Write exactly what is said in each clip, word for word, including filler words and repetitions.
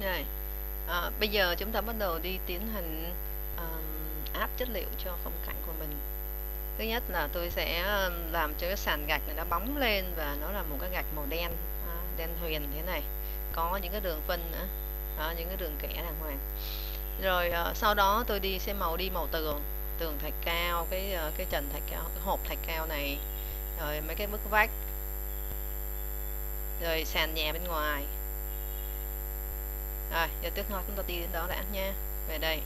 Rồi. À, bây giờ chúng ta bắt đầu đi tiến hành uh, áp chất liệu cho khung cảnh của mình. Thứ nhất là tôi sẽ làm cho cái sàn gạch này nó bóng lên và nó là một cái gạch màu đen, à, đen huyền thế này, có những cái đường phân nữa, à, những cái đường kẻ đàng hoàng. Rồi à, sau đó tôi đi sẽ màu đi màu tường, tường thạch cao, cái cái trần thạch cao, cái hộp thạch cao này, rồi mấy cái bức vách, rồi sàn nhà bên ngoài. Rồi, giờ tiếp theo chúng ta đi đến đó đã nha. Về đây.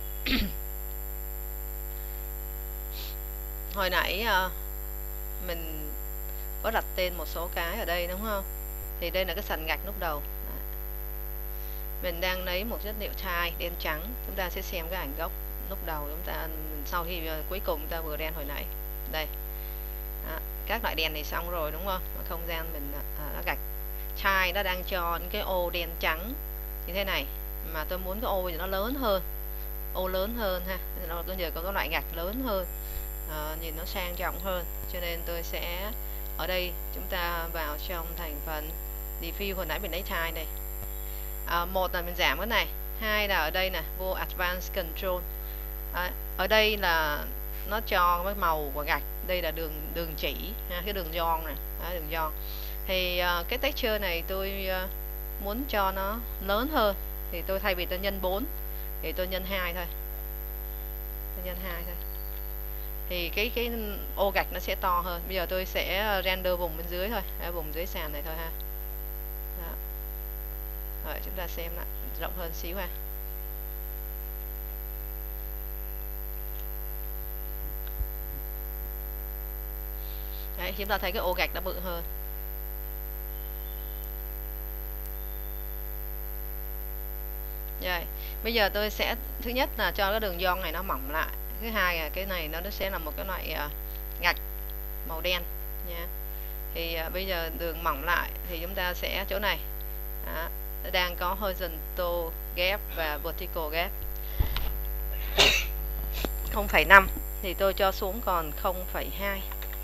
Hồi nãy uh, mình có đặt tên một số cái ở đây đúng không? Thì đây là cái sàn gạch lúc đầu. Đó. Mình đang lấy một chất liệu chai đen trắng. Chúng ta sẽ xem cái ảnh gốc lúc đầu chúng ta sau khi uh, cuối cùng chúng ta vừa đen hồi nãy. Đây. Đó. Các loại đèn này xong rồi đúng không? Không gian mình uh, nó gạch chai nó đang cho những cái ô đen trắng như thế này, mà tôi muốn cái ô thì nó lớn hơn, ô lớn hơn ha, nó bây giờ có cái loại gạch lớn hơn, à, nhìn nó sang trọng hơn, cho nên tôi sẽ ở đây chúng ta vào trong thành phần diffuse. Hồi nãy mình lấy chai này, à, một là mình giảm cái này, hai là ở đây nè vô advanced control, à, ở đây là nó cho cái màu của gạch, đây là đường đường chỉ ha, cái đường giòn này, à, đường giòn thì uh, cái texture này tôi uh, muốn cho nó lớn hơn, thì tôi thay vì tôi nhân bốn thì tôi nhân hai thôi, tôi nhân hai thôi, thì cái cái ô gạch nó sẽ to hơn. Bây giờ tôi sẽ render vùng bên dưới thôi, ở vùng dưới sàn này thôi ha. Đó. Rồi chúng ta xem lại rộng hơn xíu ha. Đấy, chúng ta thấy cái ô gạch nó bự hơn. Rồi, bây giờ tôi sẽ thứ nhất là cho cái đường gioăng này nó mỏng lại. Thứ hai là cái này nó sẽ là một cái loại uh, gạch màu đen nha. Thì uh, bây giờ đường mỏng lại thì chúng ta sẽ chỗ này đó, nó đang có horizontal gap và vertical gap không phẩy năm thì tôi cho xuống còn không phẩy hai.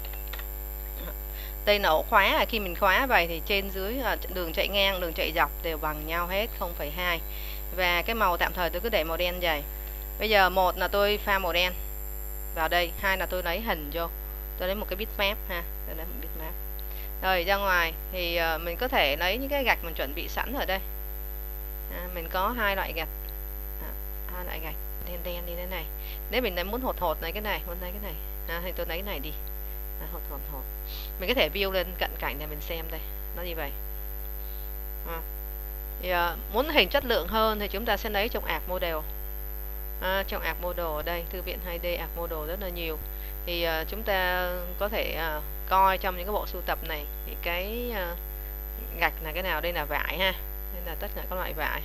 Đây là ổ khóa, khi mình khóa vậy thì trên dưới đường chạy ngang, đường chạy dọc đều bằng nhau hết, không phẩy hai. Và cái màu tạm thời tôi cứ để màu đen dày. Bây giờ một là tôi pha màu đen vào đây, hai là tôi lấy hình vô, tôi lấy một cái bitmap ha, tôi lấy một bitmap. Rồi ra ngoài thì uh, mình có thể lấy những cái gạch mình chuẩn bị sẵn ở đây. À, mình có hai loại gạch, à, hai loại gạch đen đen như thế này. Nếu mình muốn hột hột này cái này, muốn lấy cái này, à, thì tôi lấy cái này đi. À, hột hột hột. Mình có thể view lên cận cảnh để mình xem đây, nó như vậy. À. Thì, uh, muốn hình chất lượng hơn thì chúng ta sẽ lấy trong Art Model. À, trong Art Model ở đây, thư viện hai D Art Model rất là nhiều. Thì uh, chúng ta có thể uh, coi trong những cái bộ sưu tập này thì cái uh, gạch là cái nào, đây là vải ha, đây là tất cả các loại vải,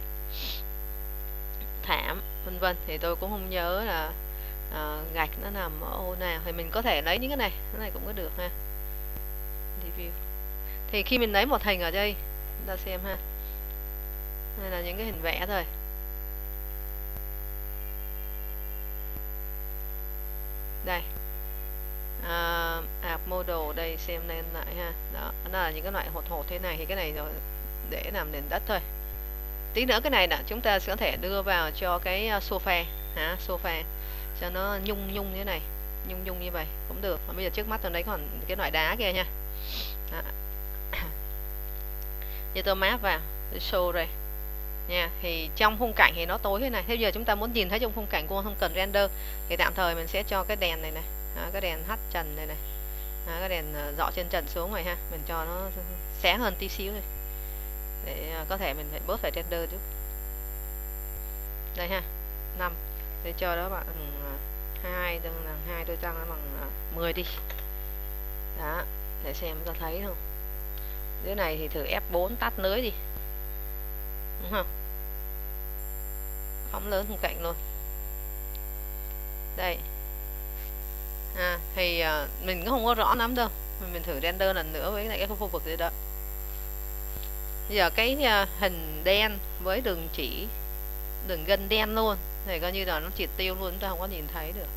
thảm vân vân, thì tôi cũng không nhớ là uh, gạch nó nằm ở ô nào, thì mình có thể lấy những cái này, cái này cũng có được ha. Review. Thì khi mình lấy một hình ở đây, chúng ta xem ha, đây là những cái hình vẽ thôi. Đây, uh, Art Model đây, xem lên lại ha. Đó, đó là những cái loại hột hột thế này, thì cái này rồi để làm nền đất thôi. Tí nữa cái này là chúng ta sẽ có thể đưa vào cho cái sofa hả, sofa cho nó nhung nhung như thế này, nhung nhung như vậy cũng được. Và bây giờ trước mắt tôi lấy còn cái loại đá kia nha. Đó. Như tôi map vào, tôi show đây nha, thì trong khung cảnh thì nó tối thế này. Thế giờ chúng ta muốn nhìn thấy trong khung cảnh cô không cần render thì tạm thời mình sẽ cho cái đèn này này, đó, cái đèn hắt trần này này, đó, cái đèn dọ trên trần xuống này ha, mình cho nó sáng hơn tí xíu thôi để có thể mình phải bớt phải render chút. Đây ha, năm để cho đó bạn hai, đừng là hai tôi tăng nó bằng mười đi. Đó, để xem chúng ta thấy không. Dưới này thì thử F bốn tắt lưới đi. Đúng không? Phóng lớn khung cảnh luôn. Đây. À, thì uh, mình cũng không có rõ lắm đâu. Mình, mình thử render lần nữa với lại cái khu vực dưới đó. Bây giờ cái uh, hình đen với đường chỉ, đường gân đen luôn, thì coi như là nó triệt tiêu luôn, chúng ta không có nhìn thấy được.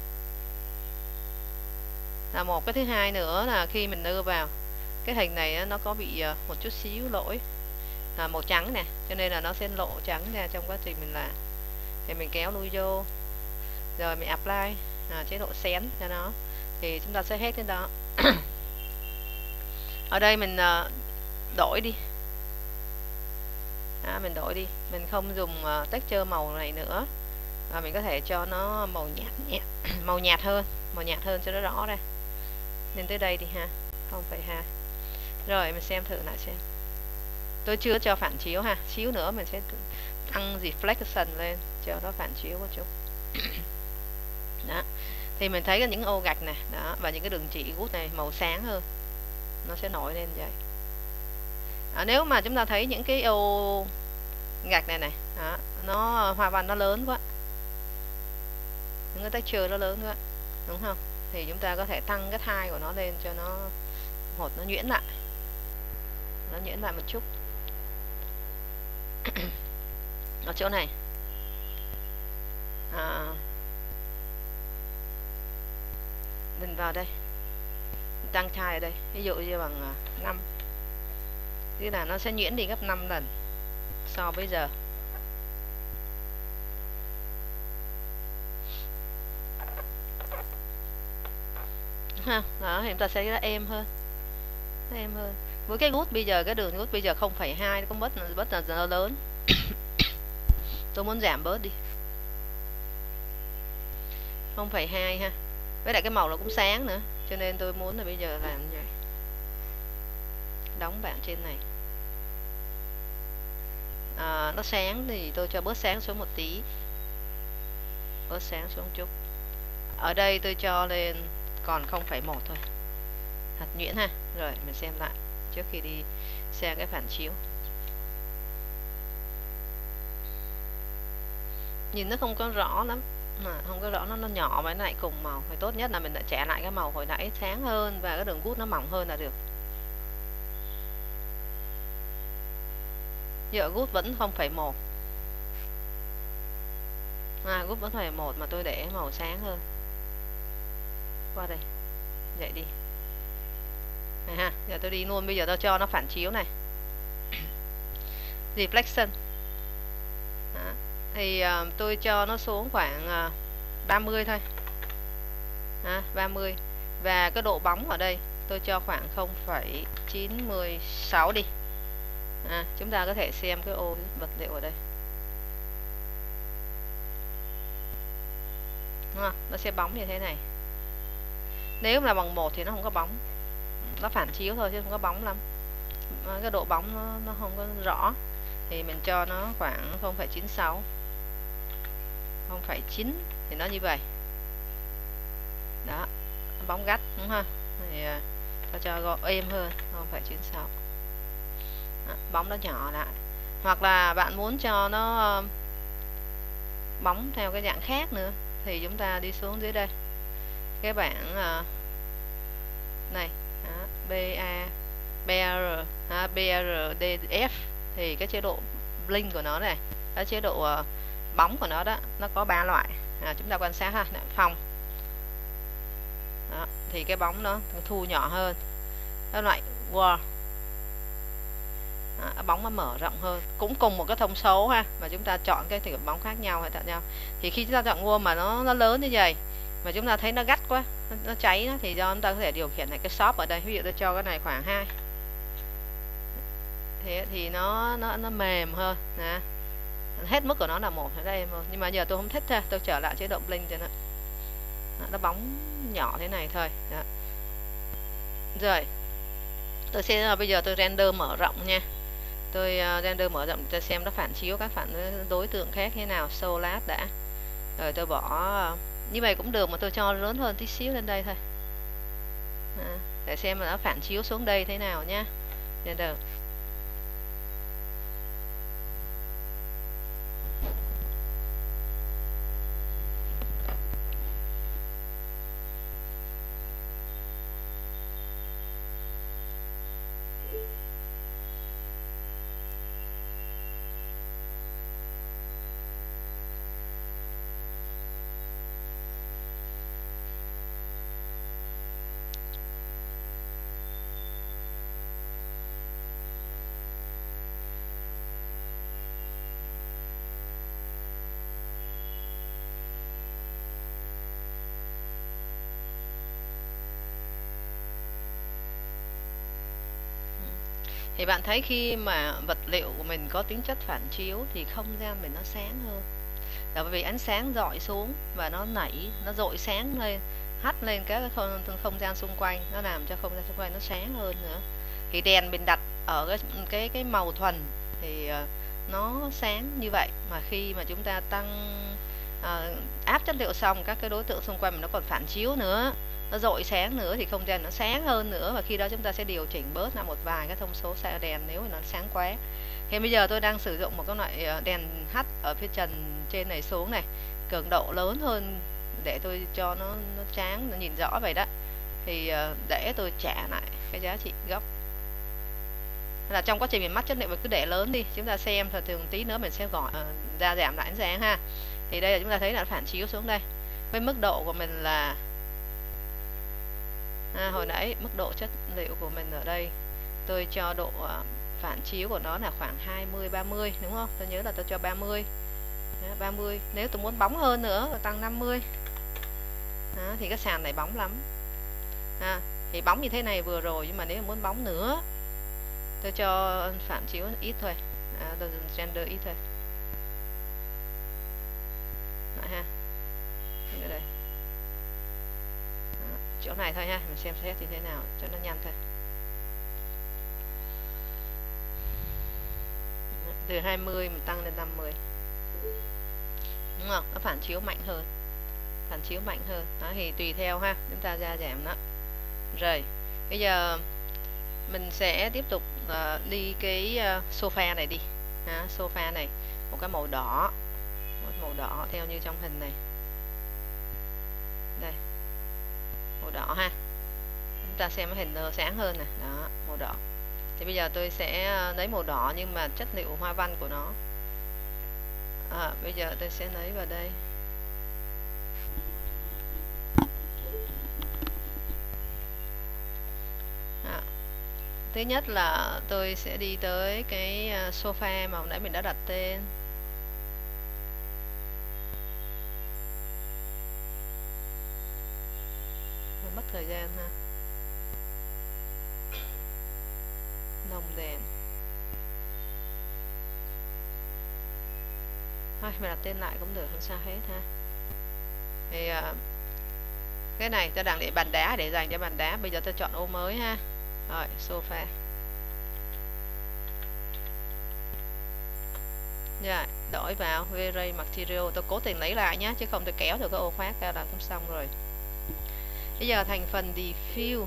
Là một cái thứ hai nữa là khi mình đưa vào cái hình này nó có bị uh, một chút xíu lỗi. à, màu trắng nè, cho nên là nó sẽ lộ trắng ra trong quá trình mình làm. Thì mình kéo lui vô, rồi mình apply à, chế độ xén cho nó, thì chúng ta sẽ hết cái đó. Ở đây mình uh, đổi đi, à, mình đổi đi, mình không dùng uh, texture màu này nữa, và mình có thể cho nó màu nhạt nhẹ, màu nhạt hơn, màu nhạt hơn cho nó rõ ra. Nên tới đây đi ha, không phẩy hai. Rồi mình xem thử lại xem. Tôi chưa cho phản chiếu ha, xíu nữa mình sẽ tăng reflection lên cho nó phản chiếu một chút. Đó. Thì mình thấy những ô gạch này đó, và những cái đường chỉ gút này màu sáng hơn, nó sẽ nổi lên vậy. À, nếu mà chúng ta thấy những cái ô gạch này này đó, nó hoa văn nó lớn quá, những cái texture nó lớn quá, đúng không, thì chúng ta có thể tăng cái thai của nó lên cho nó một nó nhuyễn lại, nó nhuyễn lại một chút. Ở chỗ này à, mình vào đây mình tăng thai ở đây, ví dụ như bằng năm, tức là nó sẽ nhuyễn đi gấp năm lần so với giờ. Ha, đó thì chúng ta sẽ êm hơn, êm hơn. Với cái gút bây giờ, cái đường gút bây giờ không phẩy hai nó cũng bất bất là lớn. Tôi muốn giảm bớt đi không phẩy hai ha, với lại cái màu nó cũng sáng nữa, cho nên tôi muốn là bây giờ làm như vậy, đóng bảng trên này. À, nó sáng thì tôi cho bớt sáng xuống một tí, bớt sáng xuống chút. Ở đây tôi cho lên còn không phẩy một thôi, hạt nhuyễn ha. Rồi mình xem lại trước khi đi sang cái phản chiếu. Nhìn nó không có rõ lắm, mà không có rõ, nó nó nhỏ với lại cùng màu. Thì tốt nhất là mình đã trả lại cái màu hồi nãy sáng hơn và cái đường gút nó mỏng hơn là được. Giờ gút vẫn không phẩy một, à, gút vẫn không phẩy một mà tôi để màu sáng hơn. Qua đây vậy đi này ha. Giờ tôi đi luôn, bây giờ tôi cho nó phản chiếu này. Reflection đó. Thì uh, tôi cho nó xuống khoảng uh, ba mươi thôi à, ba mươi. Và cái độ bóng ở đây tôi cho khoảng không phẩy chín sáu đi. À, chúng ta có thể xem cái ô vật liệu ở đây, đúng không? Nó sẽ bóng như thế này. Nếu là bằng một thì nó không có bóng, nó phản chiếu thôi chứ không có bóng lắm, cái độ bóng nó, nó không có rõ. Thì mình cho nó khoảng không phẩy chín sáu, không phẩy chín thì nó như vậy đó, bóng gắt đúng không? Thì ta cho gọi êm hơn không phẩy chín sáu đó, bóng nó nhỏ lại. Hoặc là bạn muốn cho nó bóng theo cái dạng khác nữa thì chúng ta đi xuống dưới đây cái bảng này đó, BA BR à, bê rờ đê ép, thì cái chế độ blink của nó này, cái chế độ uh, bóng của nó đó, nó có ba loại. À, chúng ta quan sát ha, phòng đó, thì cái bóng nó thu nhỏ hơn. Cái loại wall à, bóng nó mở rộng hơn, cũng cùng một cái thông số ha, mà chúng ta chọn cái kiểu bóng khác nhau hay khác nhau. Thì khi chúng ta chọn wall mà nó nó lớn như vậy mà chúng ta thấy nó gắt quá, nó, nó cháy nó, thì do chúng ta có thể điều khiển này cái shop ở đây. Ví dụ tôi cho cái này khoảng hai, thế thì nó nó nó mềm hơn nè, hết mức của nó là một đây mà. Nhưng mà giờ tôi không thích ha, tôi trở lại chế độ blink cho nó đó, nó bóng nhỏ thế này thôi đó. Rồi tôi sẽ bây giờ tôi render mở rộng nha. Tôi uh, render mở rộng cho xem nó phản chiếu các phản đối tượng khác thế nào. Show last đã, rồi tôi bỏ uh, như vậy cũng được, mà tôi cho lớn hơn tí xíu lên đây thôi à, để xem là nó phản chiếu xuống đây thế nào nhá. Render Thì bạn thấy khi mà vật liệu của mình có tính chất phản chiếu thì không gian mình nó sáng hơn. Là bởi vì ánh sáng rọi xuống và nó nảy, nó rọi sáng lên, hắt lên các cái không, không gian xung quanh, nó làm cho không gian xung quanh nó sáng hơn nữa. Thì đèn mình đặt ở cái cái cái màu thuần thì uh, nó sáng như vậy, mà khi mà chúng ta tăng uh, áp chất liệu xong, các cái đối tượng xung quanh mình nó còn phản chiếu nữa, nó rọi sáng nữa thì không gian nó sáng hơn nữa, và khi đó chúng ta sẽ điều chỉnh bớt ra một vài cái thông số xa đèn nếu mà nó sáng quá. Thì bây giờ tôi đang sử dụng một cái loại đèn hắt ở phía trần trên này xuống này, cường độ lớn hơn để tôi cho nó nó sáng, nó nhìn rõ vậy đó. Thì để tôi trả lại cái giá trị gốc, là trong quá trình mình mắt chất liệu mình cứ để lớn đi, chúng ta xem rồi thường tí nữa mình sẽ gọi uh, ra giảm lại ánh sáng ha. Thì đây là chúng ta thấy là phản chiếu xuống đây, với mức độ của mình là à, hồi nãy mức độ chất liệu của mình ở đây tôi cho độ uh, phản chiếu của nó là khoảng hai mươi ba mươi, đúng không? Tôi nhớ là tôi cho ba mươi. Đó, ba mươi. Nếu tôi muốn bóng hơn nữa tôi tăng năm mươi. Đó, thì cái sàn này bóng lắm. À, thì bóng như thế này vừa rồi, nhưng mà nếu muốn bóng nữa tôi cho phản chiếu ít thôi. À, tôi dùng render ít thôi. Lại ha. Ở đây. Đó, chỗ này thôi ha, mình xem xét như thế nào cho nó nhanh thôi. Từ hai mươi mình tăng lên năm mươi, đúng không? Nó phản chiếu mạnh hơn, phản chiếu mạnh hơn. Đó, thì tùy theo ha, chúng ta ra giảm đó. Rồi bây giờ mình sẽ tiếp tục uh, đi cái uh, sofa này đi ha. Sofa này một cái màu đỏ, một màu đỏ theo như trong hình này, đây màu đỏ ha. Chúng ta xem cái hình nó sáng hơn nè, đó màu đỏ. Thì bây giờ tôi sẽ lấy màu đỏ nhưng mà chất liệu hoa văn của nó, à, bây giờ tôi sẽ lấy vào đây. À, thứ nhất là tôi sẽ đi tới cái sofa mà hồi nãy mình đã đặt tên. Mất thời gian ha. Lồng đèn. Thôi mình đặt tên lại cũng được, không sao hết ha. Thì uh, cái này tôi đang để bàn đá để dành cho bàn đá. Bây giờ tôi chọn ô mới ha. Rồi sofa. Rồi đổi vào V-Ray Material. Tôi cố tình lấy lại nhé, chứ không tôi kéo được cái ô khoác ra là cũng xong rồi. Bây giờ thành phần diffuse.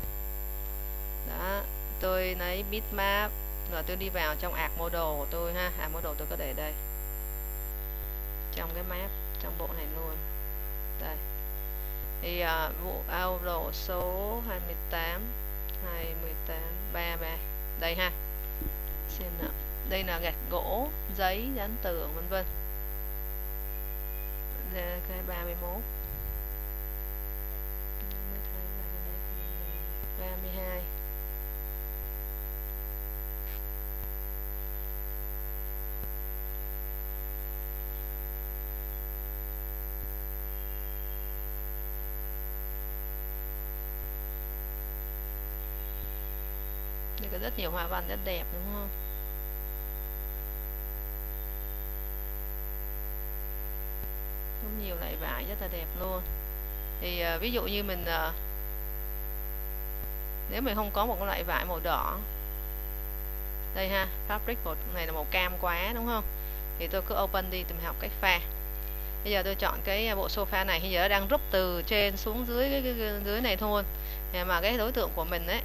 Đó, tôi lấy bitmap rồi tôi đi vào trong art model của tôi ha. Art model tôi có để đây, trong cái map, trong bộ này luôn. Đây. Thì uh, vụ auto số hai mươi tám hai mươi tám ba ba đây ha. Xem nào. Đây là gạch gỗ, giấy, dán tường vân vân. Cái ba mươi mốt. ba mươi hai. Đây có rất nhiều hoa văn rất đẹp, đúng không? Có nhiều loại vải rất là đẹp luôn. Thì uh, ví dụ như mình uh, nếu mình không có một cái loại vải màu đỏ, đây ha, fabric một này là màu cam quá, đúng không? Thì tôi cứ open đi, tôi học cách pha. Bây giờ tôi chọn cái bộ sofa này, bây giờ đang rút từ trên xuống dưới cái, cái, cái dưới này thôi. Mà cái đối tượng của mình ấy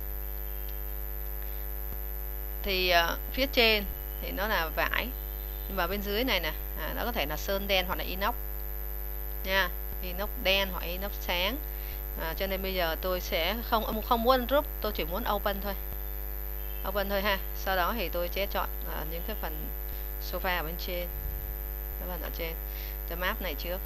thì uh, phía trên thì nó là vải, nhưng mà bên dưới này nè, à, nó có thể là sơn đen hoặc là inox nha, inox đen hoặc inox sáng. À, cho nên bây giờ tôi sẽ không không muốn group, tôi chỉ muốn open thôi, open thôi ha. Sau đó thì tôi sẽ chọn uh, những cái phần sofa ở bên trên, cái phần ở trên, tôi map này trước,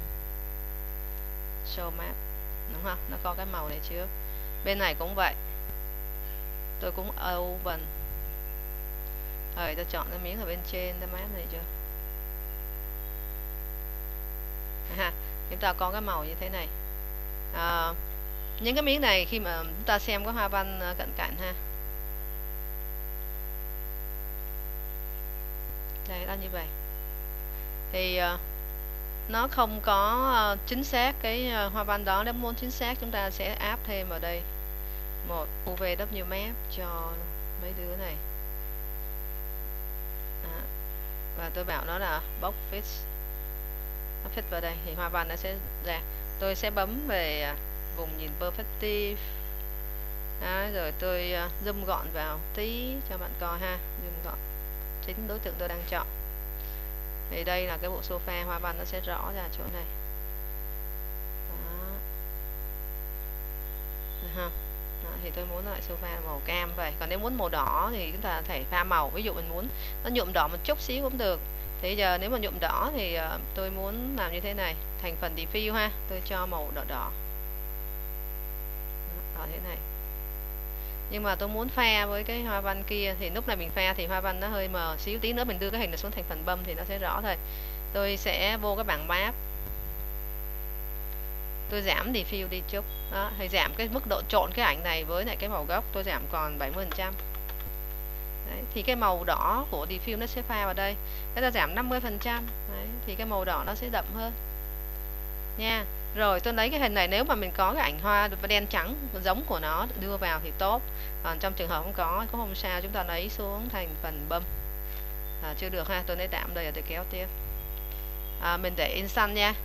show map, đúng không? Nó có cái màu này trước. Bên này cũng vậy, tôi cũng open. Rồi tôi chọn cái miếng ở bên trên, cái map này chưa? Ha, chúng ta có cái màu như thế này. À, những cái miếng này khi mà chúng ta xem có hoa văn cận cảnh ha, ra như vậy. Thì uh, nó không có uh, chính xác cái uh, hoa văn đó. Nếu muốn chính xác chúng ta sẽ áp thêm ở đây một u vê W map cho mấy đứa này. À, và tôi bảo nó là box fit, nó fit vào đây thì hoa văn nó sẽ ra. Tôi sẽ bấm về uh, vùng nhìn perspective. Đó, rồi tôi uh, zoom gọn vào tí cho bạn coi ha, zoom gọn chính đối tượng tôi đang chọn. Thì đây là cái bộ sofa, hoa văn nó sẽ rõ ra chỗ này. Đó. Đó. Đó, thì tôi muốn lại sofa màu cam vậy. Còn nếu muốn màu đỏ thì chúng ta thể pha màu. Ví dụ mình muốn nó nhuộm đỏ một chút xíu cũng được. Thế giờ nếu mà nhuộm đỏ thì uh, tôi muốn làm như thế này, thành phần diffuse ha, tôi cho màu đỏ đỏ. Đó, thế này. Nhưng mà tôi muốn pha với cái hoa văn kia thì lúc này mình pha thì hoa văn nó hơi mờ xíu, tí nữa mình đưa cái hình này xuống thành phần bâm thì nó sẽ rõ thôi. Tôi sẽ vô cái bảng map, tôi giảm diffuse đi chút. Đó, hay giảm cái mức độ trộn cái ảnh này với lại cái màu gốc, tôi giảm còn bảy mươi phần trăm. Đấy, thì cái màu đỏ của diffuse nó sẽ pha vào đây. Cái ta giảm năm mươi phần trăm. Đấy, thì cái màu đỏ nó sẽ đậm hơn. Nha. Rồi tôi lấy cái hình này, nếu mà mình có cái ảnh hoa đen trắng giống của nó đưa vào thì tốt. Còn trong trường hợp không có cũng không sao, chúng ta lấy xuống thành phần bâm. À, chưa được ha, tôi lấy tạm đây rồi tôi kéo tiếp. À, mình để instant nha.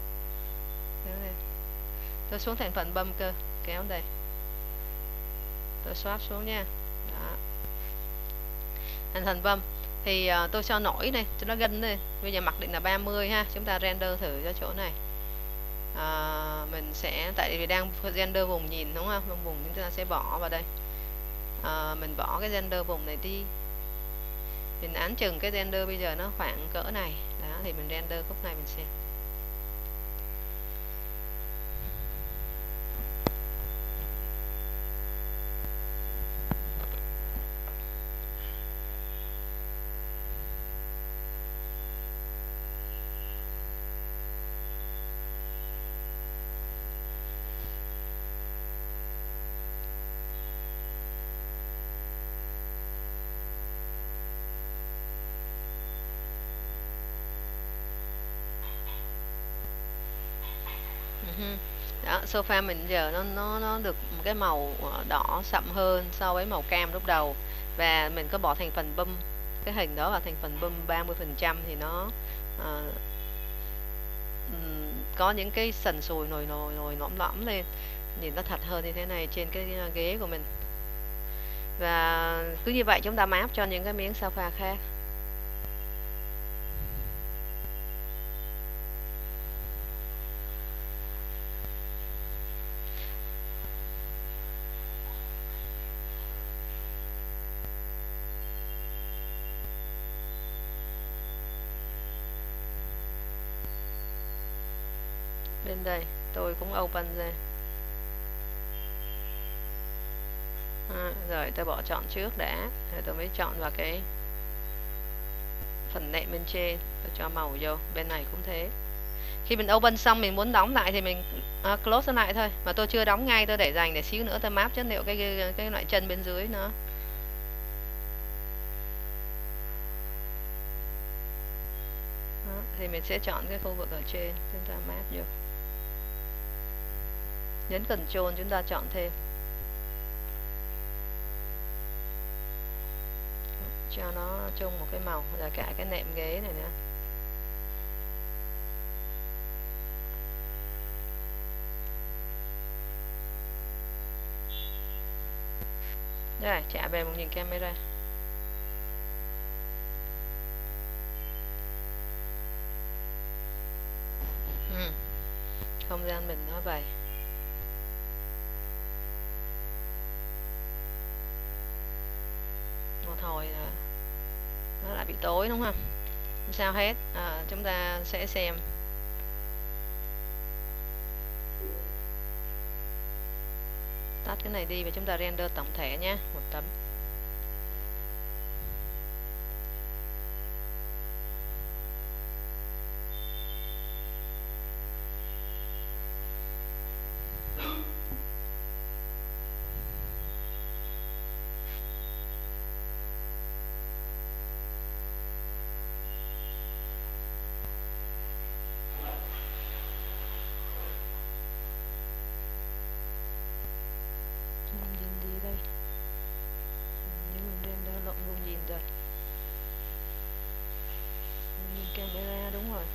Tôi xuống thành phần bâm cơ, kéo đây. Tôi swap xuống nha. Đó. Thành phần bâm thì uh, tôi cho nổi này, cho nó gân đây. Bây giờ mặc định là ba mươi ha, chúng ta render thử cho chỗ này. À, mình sẽ, tại vì đang render vùng nhìn đúng không, vùng chúng ta sẽ bỏ vào đây. À, mình bỏ cái render vùng này đi, mình án chừng cái render bây giờ nó khoảng cỡ này. Đó, thì mình render khúc này mình xem. Đó, sofa mình giờ nó nó nó được một cái màu đỏ sậm hơn so với màu cam lúc đầu, và mình có bỏ thành phần bâm cái hình đó vào thành phần bâm ba mươi phần trăm thì nó uh, um, có những cái sần sùi nồi nồi nồi lõm lõm lên, nhìn nó thật hơn như thế này trên cái ghế của mình. Và cứ như vậy chúng ta map cho những cái miếng sofa khác. Bên đây tôi cũng open ra. À, rồi tôi bỏ chọn trước đã, rồi tôi mới chọn vào cái phần nệm bên trên, tôi cho màu vô. Bên này cũng thế, khi mình open xong mình muốn đóng lại thì mình à, close lại thôi, mà tôi chưa đóng ngay, tôi để dành để xíu nữa tôi map chất liệu cái, cái cái loại chân bên dưới nữa. Đó, thì mình sẽ chọn cái khu vực ở trên, chúng ta map vô, nhấn Ctrl chúng ta chọn thêm cho nó chung một cái màu, là cả cái nệm ghế này nữa. Rồi trả về một nhìn camera. Ừ. Không gian mình nó vậy. Một hồi là nó lại bị tối đúng không? Không sao hết. À, chúng ta sẽ xem. Tắt cái này đi và chúng ta render tổng thể nhé, một tấm. camera đúng rồi.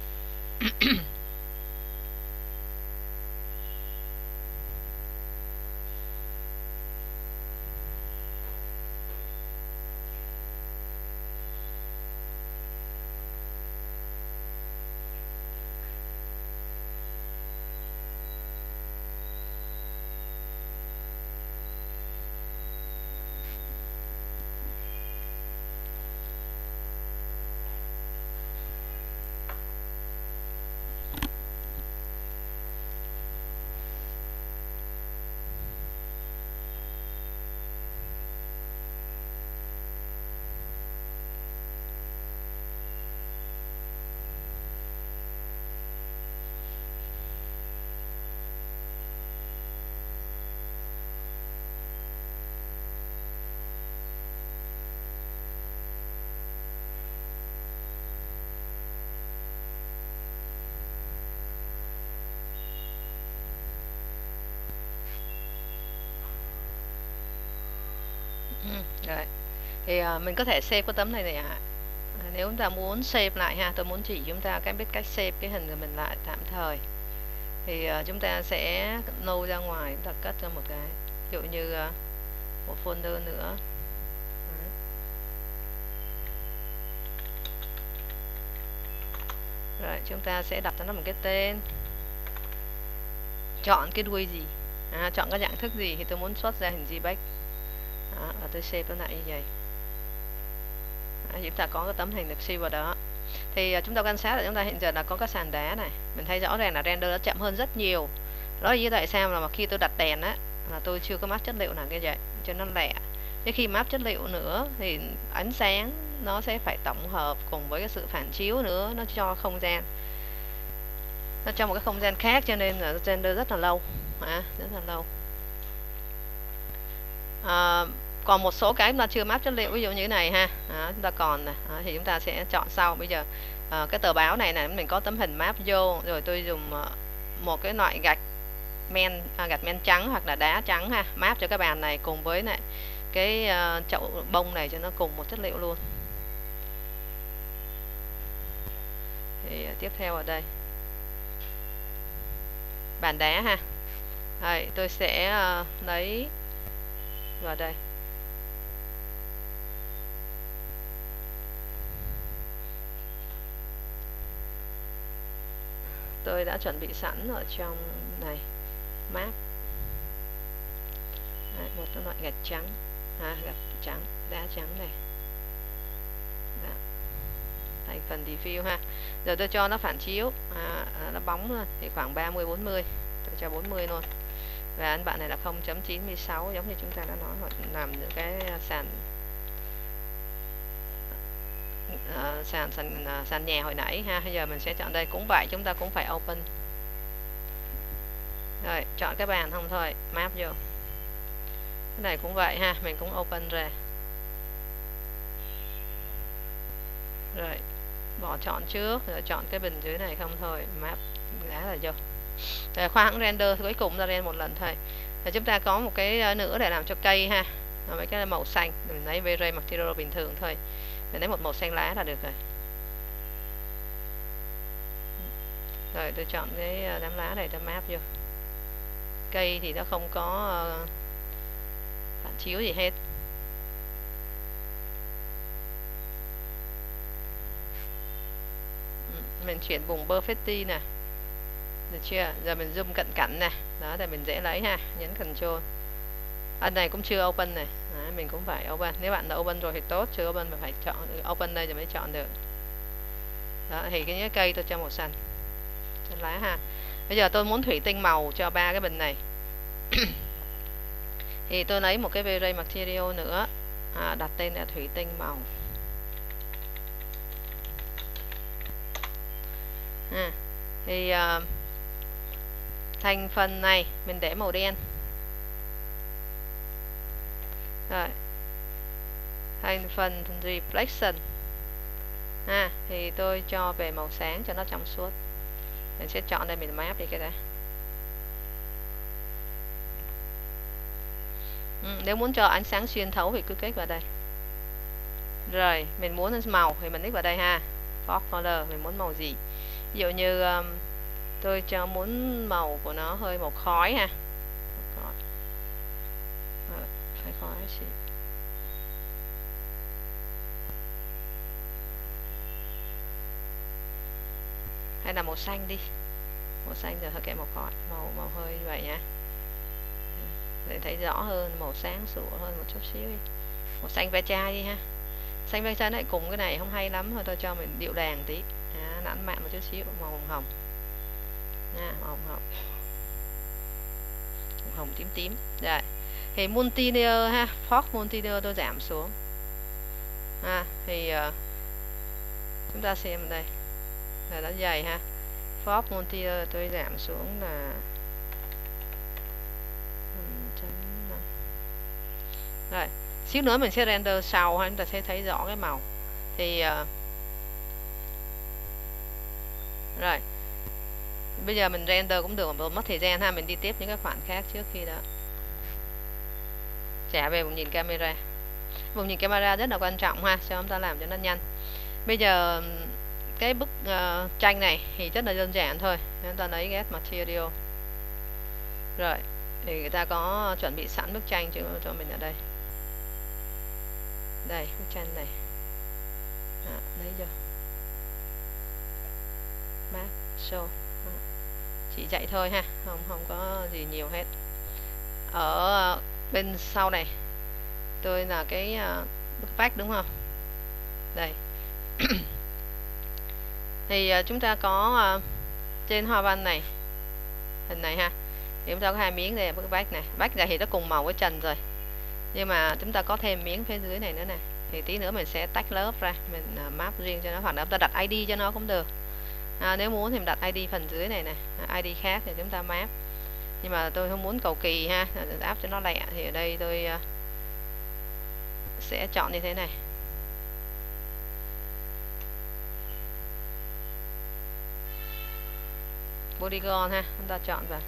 Ừ, rồi. Thì uh, mình có thể save cái tấm này này ạ. À, nếu chúng ta muốn save lại ha, tôi muốn chỉ chúng ta cái biết cách save cái hình của mình lại tạm thời. Thì uh, chúng ta sẽ nâu ra ngoài, chúng ta cất ra một cái, ví dụ như uh, một folder nữa. Đấy. Rồi chúng ta sẽ đặt cho nó một cái tên, chọn cái đuôi gì, à, chọn cái dạng thức gì thì tôi muốn xuất ra hình JPEG. Đó, và tôi save nó lại như vậy. À, chúng ta có cái tấm hình được save vào đó. Thì uh, chúng ta quan sát là chúng ta hiện giờ là có cái sàn đá này, mình thấy rõ ràng là render nó chậm hơn rất nhiều. Đó là như tại sao là mà khi tôi đặt đèn á là tôi chưa có map chất liệu nào như vậy cho nó lẹ. Thế khi map chất liệu nữa thì ánh sáng nó sẽ phải tổng hợp cùng với cái sự phản chiếu nữa, nó cho không gian, nó cho một cái không gian khác, cho nên là render rất là lâu, à, rất là lâu. À, còn một số cái chúng ta chưa map chất liệu, ví dụ như thế này ha, à, chúng ta còn này, à, thì chúng ta sẽ chọn sau. Bây giờ à, cái tờ báo này này mình có tấm hình map vô, rồi tôi dùng uh, một cái loại gạch men, à, gạch men trắng hoặc là đá trắng ha, map cho cái bàn này cùng với này cái uh, chậu bông này cho nó cùng một chất liệu luôn. Thì uh, tiếp theo ở đây bàn đá ha, đây, tôi sẽ uh, lấy vào đây. Tôi đã chuẩn bị sẵn ở trong này map. Đấy, một cái loại gạch trắng, à, gạch trắng, đá trắng này. Đó. Thành phần diffuse ha. Giờ tôi cho nó phản chiếu, à, nó bóng luôn thì khoảng ba mươi bốn mươi, tôi cho bốn mươi luôn. Và anh bạn này là không chấm chín mươi sáu giống như chúng ta đã nói, hoặc làm những cái sàn uh, sàn sàn uh, sàn nhà hồi nãy ha. Bây giờ mình sẽ chọn đây, cũng vậy, chúng ta cũng phải open. Rồi chọn cái bàn không thôi, map vô. Cái này cũng vậy ha, mình cũng open ra. Rồi bỏ chọn trước, rồi chọn cái bình dưới này không thôi, map đá là vô. Rồi khoa hãng render cuối cùng ra render một lần thôi. Rồi chúng ta có một cái nữa để làm cho cây ha, với cái màu xanh, mình lấy V-Ray material bình thường thôi, mình lấy một màu xanh lá là được rồi. Rồi tôi chọn cái đám lá này, tôi map vô. Cây thì nó không có uh, phản chiếu gì hết. Mình chuyển vùng perfecti nè, được chưa? Giờ mình zoom cận cảnh nè, đó để mình dễ lấy ha, nhấn Control. Anh này cũng chưa open này, đó, mình cũng phải open. Nếu bạn đã open rồi thì tốt, chưa open mình phải chọn open đây rồi mới chọn được. Đó thì cái cây tôi cho màu xanh, xanh lá ha. Bây giờ tôi muốn thủy tinh màu cho ba cái bình này. Thì tôi lấy một cái V-Ray material nữa, à, đặt tên là thủy tinh màu. À, thì uh, thành phần này mình để màu đen. Rồi thành phần reflection, à, thì tôi cho về màu sáng cho nó trong suốt. Mình sẽ chọn đây, mình map đi cái đây. Ừ, nếu muốn cho ánh sáng xuyên thấu thì cứ kích vào đây. Rồi mình muốn màu thì mình kích vào đây ha. fog color, mình muốn màu gì. Ví dụ như um, tôi cho muốn màu của nó hơi màu khói ha, khói. À, phải khói chị. Hay là màu xanh đi, màu xanh rồi hơi kệ màu khói, màu màu hơi như vậy nha, để thấy rõ hơn, màu sáng sủa hơn một chút xíu đi. Màu xanh ve chai đi ha, xanh ve chai lại cùng cái này không hay lắm, thôi tôi cho mình điệu đàn tí, à, lãng mạn một chút xíu, màu hồng hồng nha, màu hồng hồng, hồng, hồng tím tím. Rồi thì multilayer ha, fog multilayer tôi giảm xuống ha, thì uh, chúng ta xem đây là nó dày ha, fog multilayer tôi giảm xuống là rồi, xíu nữa mình sẽ render sau ha, chúng ta sẽ thấy rõ cái màu. Thì uh, rồi bây giờ mình render cũng được, mà mất thời gian ha, mình đi tiếp những cái khoản khác trước khi đó. Trả về vùng nhìn camera, vùng nhìn camera rất là quan trọng ha, cho chúng ta làm cho nó nhanh. Bây giờ cái bức uh, tranh này thì rất là đơn giản thôi, chúng ta lấy get material rồi thì người ta có chuẩn bị sẵn bức tranh cho, cho mình ở đây. Đây bức tranh này, à, lấy cho map show, chỉ vậy thôi ha, không không có gì nhiều hết. Ở bên sau này tôi là cái uh, bức vách đúng không, đây thì uh, chúng ta có uh, trên hoa văn này, hình này ha, thì chúng ta có hai miếng đây, bức vách này, vách này thì nó cùng màu với trần rồi, nhưng mà chúng ta có thêm miếng phía dưới này nữa này, thì tí nữa mình sẽ tách lớp ra, mình uh, map riêng cho nó, hoặc là chúng ta đặt i đê cho nó cũng được. À, nếu muốn thì mình đặt i đê phần dưới này này, à, i đê khác thì chúng ta map, nhưng mà tôi không muốn cầu kỳ ha, áp cho nó lẹ, thì ở đây tôi uh, sẽ chọn như thế này. Polygon ha, chúng ta chọn vào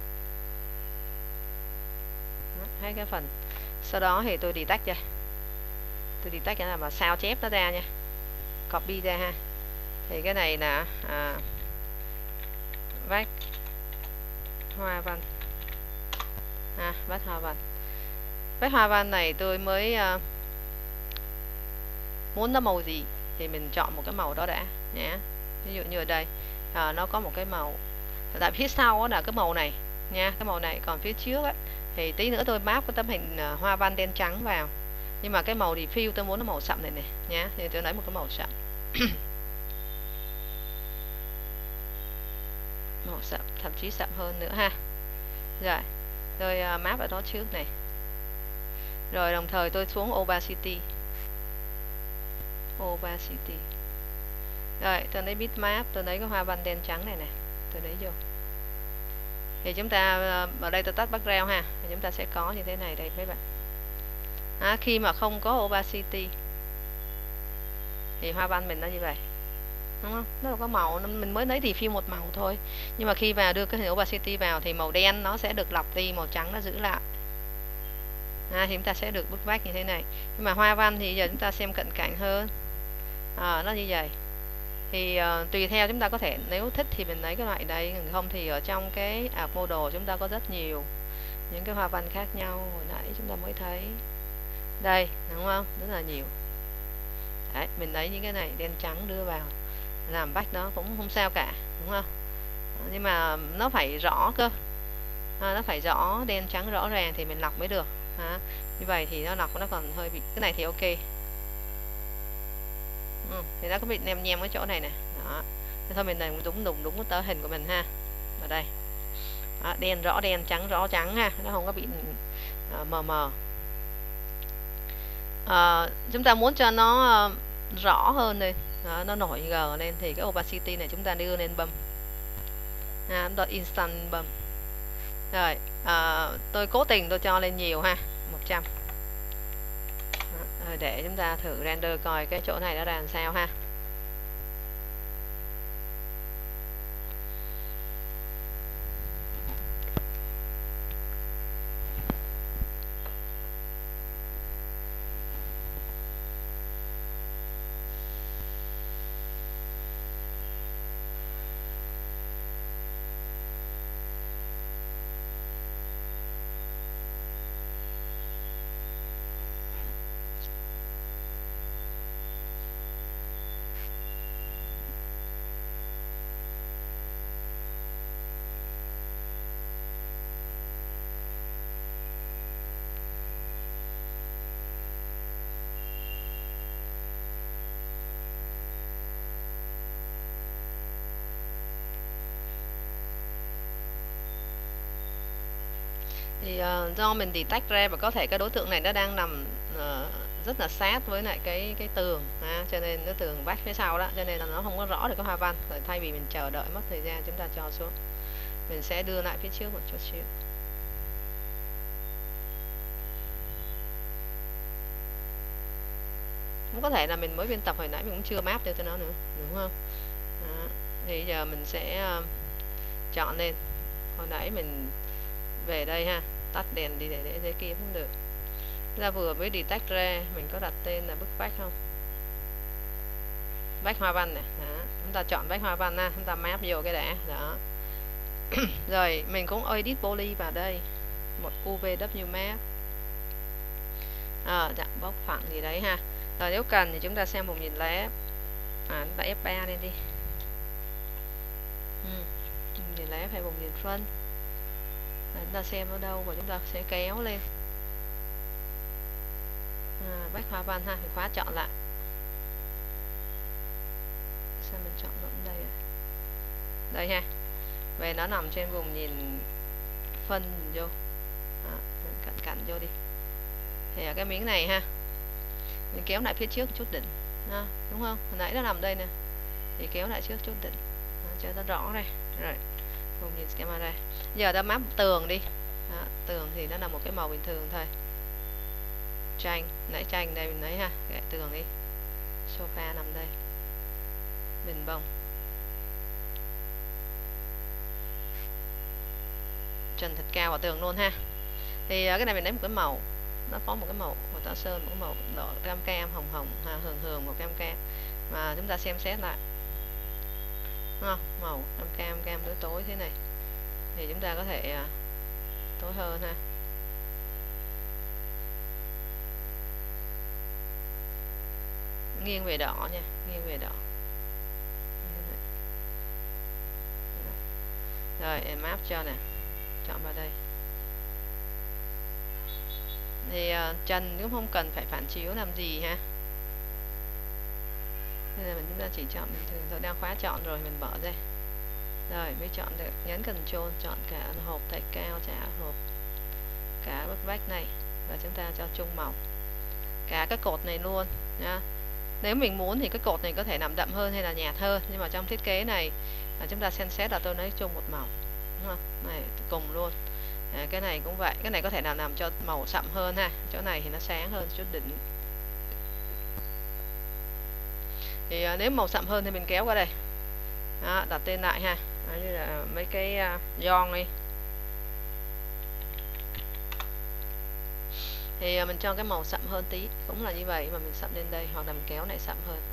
hai cái phần, sau đó thì tôi đi tách ra, tôi đi tách cái là mà sao chép nó ra nha, copy ra ha. Thì cái này là à, vách hoa văn, à, vách hoa văn, vách hoa văn này tôi mới uh, muốn nó màu gì thì mình chọn một cái màu đó đã nhé. Ví dụ như ở đây à, nó có một cái màu, tại phía sau đó là cái màu này nha, cái màu này, còn phía trước ấy, thì tí nữa tôi map cái tấm hình uh, hoa văn đen trắng vào, nhưng mà cái màu refill tôi muốn nó màu sậm này này nhá, thì tôi lấy một cái màu sậm màu sậm, thậm chí sậm hơn nữa ha. Rồi tôi uh, map ở đó trước này, rồi đồng thời tôi xuống opacity, opacity rồi tôi lấy bitmap, tôi lấy cái hoa văn đen trắng này nè, tôi lấy vô, thì chúng ta ở đây tôi tắt background ha, thì chúng ta sẽ có như thế này đây mấy bạn. À, khi mà không có opacity thì hoa văn mình nó như vậy, đúng không? Nó là có màu, mình mới lấy refill một màu thôi, nhưng mà khi mà đưa cái hình opacity vào thì màu đen nó sẽ được lọc đi, màu trắng nó giữ lại. À, thì chúng ta sẽ được bức vách như thế này. Nhưng mà hoa văn thì giờ chúng ta xem cận cảnh hơn, à, nó như vậy. Thì uh, tùy theo chúng ta có thể, nếu thích thì mình lấy cái loại đây, không thì ở trong cái app model chúng ta có rất nhiều những cái hoa văn khác nhau, hồi nãy chúng ta mới thấy đây, đúng không, rất là nhiều. Đấy, mình lấy những cái này đen trắng đưa vào làm back đó cũng không sao cả, đúng không, nhưng mà nó phải rõ cơ, à, nó phải rõ, đen trắng rõ ràng thì mình lọc mới được. À, như vậy thì nó lọc nó còn hơi bị, cái này thì ok. Ừ, thì nó có bị nhem nhem cái chỗ này nè, đó, thôi mình làm đúng đúng đúng cái tờ hình của mình ha, ở đây đó, đen rõ đen, trắng rõ trắng ha, nó không có bị uh, mờ mờ. Uh, chúng ta muốn cho nó uh, rõ hơn đây, đó, nó nổi gờ lên thì cái opacity này chúng ta đưa lên bấm, à, đó, instant bấm. Rồi uh, tôi cố tình tôi cho lên nhiều ha, một trăm. Rồi để chúng ta thử render coi cái chỗ này nó ra làm sao ha. Thì uh, do mình detect ra và có thể cái đối tượng này nó đang nằm uh, rất là sát với lại cái cái tường ha, cho nên cái tường vách phía sau đó, cho nên là nó không có rõ được cái hoa văn. Rồi thay vì mình chờ đợi mất thời gian, chúng ta cho xuống, mình sẽ đưa lại phía trước một chút xíu. Cũng có thể là mình mới biên tập hồi nãy mình cũng chưa map được cho nó nữa, đúng không? Đó. Thì giờ mình sẽ uh, chọn lên. Hồi nãy mình về đây ha, tắt đèn đi để để, để kia cũng được. Ra vừa với detect ra mình có đặt tên là bức vách không? Vách hoa văn này. Đó. Chúng ta chọn vách hoa văn ha, chúng ta map vô cái đã. Đó. Rồi mình cũng edit poly vào đây, một u vê vê map. À, dạng bóc phẳng gì đấy ha. Rồi nếu cần thì chúng ta xem vùng nhìn lab. À, chúng ta ép ba lên đi. Ừ. Vùng nhìn lab hay vùng nhìn phân. À, chúng ta xem ở đâu và chúng ta sẽ kéo lên. À, bách hoa văn ha, mình khóa chọn lại. Sao mình chọn vẫn đây à? Đây ha. Về nó nằm trên vùng nhìn phân vô. À, mình cận cận vô đi. Thì ở cái miếng này ha, mình kéo lại phía trước chút đỉnh, à, đúng không? Hồi nãy nó nằm đây nè, thì kéo lại trước chút đỉnh, à, cho nó rõ đây. Rồi vùng nhìn schema đây. Giờ ta map tường đi. À, tường thì nó là một cái màu bình thường thôi. Tranh, nãy tranh đây mình lấy ha, gậy tường đi. Sofa nằm đây. Bình bông. Trần thật cao vào tường luôn ha. Thì cái này mình lấy một cái màu, nó có một cái màu màu tỏ sơn, một cái màu đỏ cam cam, hồng hồng, à, hường hường màu cam cam. Mà chúng ta xem xét lại, đúng không? Màu cam cam cam tối tối thế này thì chúng ta có thể à, tối hơn ha. Nghiêng về đỏ nha, nghiêng về đỏ. Rồi em map cho nè, chọn vào đây. Thì uh, chân cũng không cần phải phản chiếu làm gì ha. Bây giờ mình chúng ta chỉ chọn bình thường thôi, đang khóa chọn rồi mình bỏ ra. Rồi mới chọn được, nhấn Ctrl chọn cả hộp thạch cao, trả hộp cả bức vách này và chúng ta cho chung màu cả cái cột này luôn nha. Nếu mình muốn thì cái cột này có thể nằm đậm hơn hay là nhạt hơn, nhưng mà trong thiết kế này là chúng ta xem xét là tôi lấy chung một màu, đúng không? Này cùng luôn. À, cái này cũng vậy, cái này có thể nào làm cho màu sậm hơn ha, chỗ này thì nó sáng hơn chút đỉnh. Thì à, nếu màu sậm hơn thì mình kéo qua đây. Đó, đặt tên lại ha. Đó, như là mấy cái uh, giòn đi. Thì uh, mình cho cái màu sậm hơn tí, cũng là như vậy mà mình sậm lên đây, hoặc là mình kéo này sậm hơn.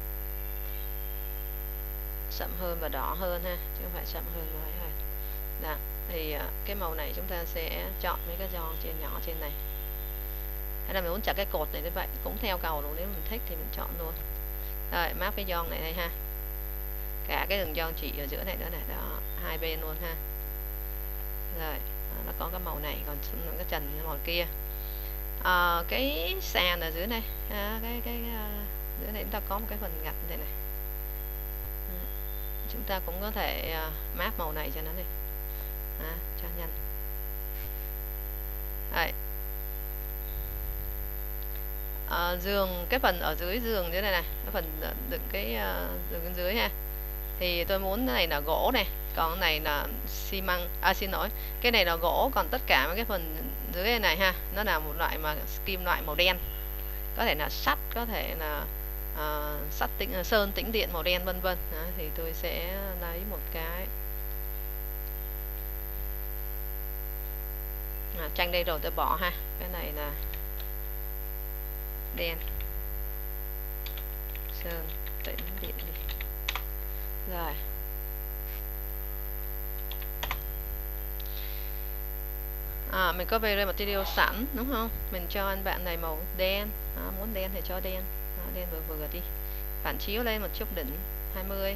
Sậm hơn và đỏ hơn ha, chứ không phải sậm hơn và ấy hơn. Đó, thì uh, cái màu này chúng ta sẽ chọn mấy cái giòn trên nhỏ trên này. Hay là mình muốn chặt cái cột này như vậy, cũng theo cầu luôn, nếu mình thích thì mình chọn luôn. Rồi, map cái giòn này đây ha. Cả cái đường giòn chỉ ở giữa này nữa này, đó, hai bên luôn ha. Rồi, đó, nó có cái màu này, còn cái trần cái màu kia. À, cái sàn ở dưới này, à, cái cái uh, dưới này chúng ta có một cái phần gạch như thế này. À, chúng ta cũng có thể uh, map màu này cho nó đi. À, cho nhanh. Đây. À, giường, cái phần ở dưới giường dưới này này, cái phần đựng cái uh, giường bên dưới ha. Thì tôi muốn cái này là gỗ này, còn cái này là xi măng, à xin lỗi, cái này là gỗ, còn tất cả mấy cái phần dưới này, này ha, nó là một loại mà kim loại màu đen, có thể là sắt, có thể là uh, sắt tĩnh, sơn tĩnh điện màu đen vân vân. Thì tôi sẽ lấy một cái à, tranh đây rồi tôi bỏ ha, cái này là đen, sơn tĩnh điện đi. Rồi à, mình có về material sẵn đúng không, mình cho anh bạn này màu đen. Đó, muốn đen thì cho đen. Đó, đen vừa vừa đi, phản chiếu lên một chút đỉnh hai mươi.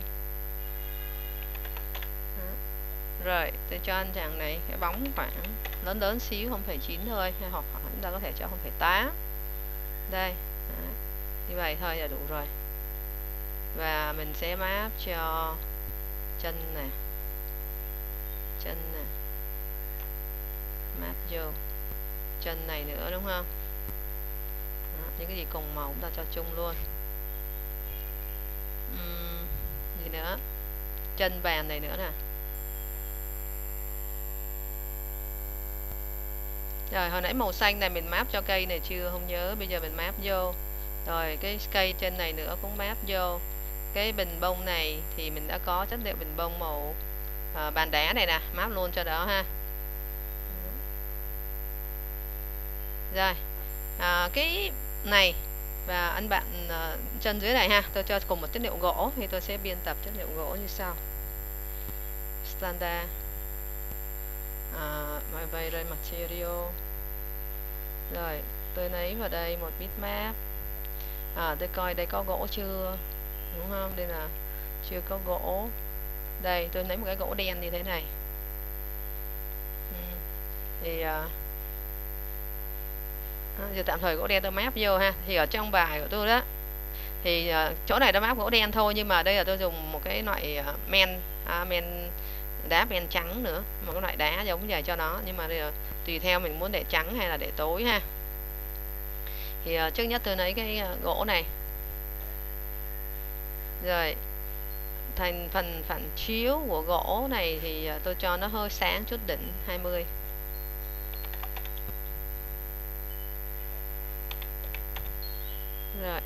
Đó. Rồi tôi cho anh chàng này cái bóng khoảng lớn lớn xíu, không phẩy chín thôi, hay hoặc chúng ta có thể cho không phẩy tám đây. Đó. Như vậy thôi là đủ rồi. Và mình sẽ map cho chân nè, chân nè, map vô chân này nữa đúng không? Đó, những cái gì cùng màu chúng ta cho chung luôn. Uhm, gì nữa? Chân bàn này nữa nè. Rồi hồi nãy màu xanh này mình map cho cây này chưa? Không nhớ, bây giờ mình map vô. Rồi cái cây trên này nữa cũng map vô. Cái bình bông này thì mình đã có chất liệu bình bông màu à, bàn đá này nè, map luôn cho đó ha. Rồi à, cái này và anh bạn uh, chân dưới này ha, tôi cho cùng một chất liệu gỗ thì tôi sẽ biên tập chất liệu gỗ như sau. Standard uh, my very material. Rồi tôi lấy vào đây một bitmap. À, tôi coi đây có gỗ chưa, đúng không? Đây là chưa có gỗ. Đây tôi lấy một cái gỗ đen như thế này. Ừ. Thì uh, giờ tạm thời gỗ đen tôi map vô ha. Thì ở trong bài của tôi đó thì uh, chỗ này nó map gỗ đen thôi, nhưng mà đây là tôi dùng một cái loại uh, men uh, men đá men trắng nữa, một cái loại đá giống vậy cho nó, nhưng mà đây là tùy theo mình muốn để trắng hay là để tối ha. Thì uh, trước nhất tôi lấy cái uh, gỗ này, rồi thành phần phản chiếu của gỗ này thì uh, tôi cho nó hơi sáng chút đỉnh hai mươi. Rồi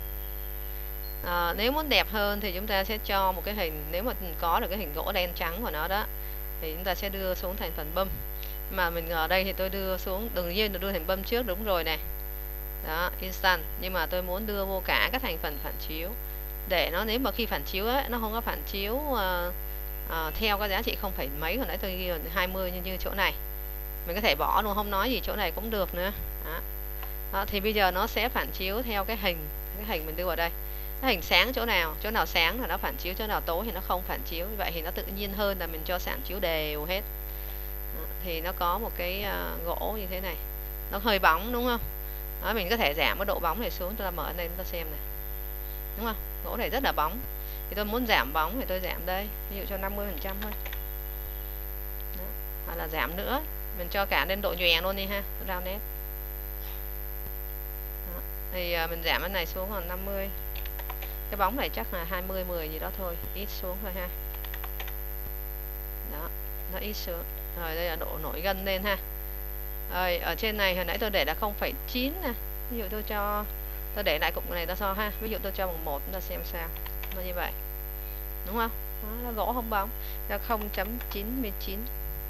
à, nếu muốn đẹp hơn thì chúng ta sẽ cho một cái hình, nếu mà có được cái hình gỗ đen trắng của nó đó thì chúng ta sẽ đưa xuống thành phần bâm. Mà mình ở đây thì tôi đưa xuống, đương nhiên là đưa thành bâm trước, đúng rồi này. Đó, instant, nhưng mà tôi muốn đưa vô cả các thành phần phản chiếu để nó, nếu mà khi phản chiếu ấy, nó không có phản chiếu uh, uh, theo cái giá trị không phẩy mấy hồi nãy tôi ghi hai mươi như, như chỗ này. Mình có thể bỏ luôn, không nói gì chỗ này cũng được nữa. Đó. Đó, thì bây giờ nó sẽ phản chiếu theo cái hình, cái hình mình đưa vào đây. Cái hình sáng chỗ nào, chỗ nào sáng là nó phản chiếu, chỗ nào tối thì nó không phản chiếu. Như vậy thì nó tự nhiên hơn là mình cho phản chiếu đều hết. Đó, thì nó có một cái uh, gỗ như thế này, nó hơi bóng đúng không? Đó, mình có thể giảm cái độ bóng này xuống, tôi mở lên chúng ta xem này, đúng không? Gỗ này rất là bóng, thì tôi muốn giảm bóng thì tôi giảm đây, ví dụ cho năm mươi phần trăm thôi. Đó. Hoặc là giảm nữa, mình cho cả lên độ nhòe luôn đi ha, round nét. Thì uh, mình giảm cái này xuống còn năm mươi. Cái bóng này chắc là hai mươi mười gì đó thôi, ít xuống thôi ha. Đó, nó ít xuống. Rồi đây là độ nổi gân lên ha. Rồi ở trên này hồi nãy tôi để là không phẩy chín nè. Ví dụ tôi cho, tôi để lại cục này nó so ha. Ví dụ tôi cho bằng một, chúng ta xem sao. Nó như vậy. Đúng không? Đó, nó gỗ không bóng. Là không chấm chín mươi chín.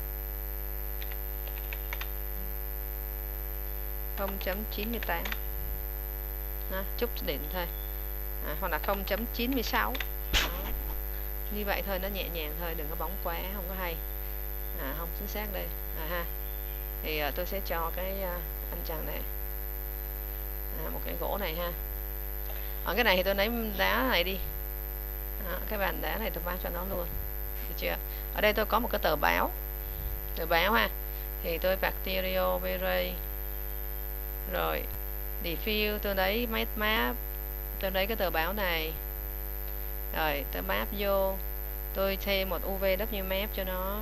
không chấm chín mươi tám. À, chút đỉnh thôi. À, hoặc là không chấm chín mươi sáu. Như vậy thôi, nó nhẹ nhàng thôi, đừng có bóng quá, không có hay. À, không chính xác đây. À ha. Thì uh, tôi sẽ cho cái uh, anh chàng này à, một cái gỗ này ha. Ở cái này thì tôi lấy đá này đi. À, cái bàn đá này tôi bán cho nó luôn. Được chưa? Ở đây tôi có một cái tờ báo. Tờ báo ha. Thì tôi bacterio beret. Rồi diffuse tôi lấy map map. Tôi lấy cái tờ báo này. Rồi tôi map vô. Tôi thêm một u vê W map cho nó.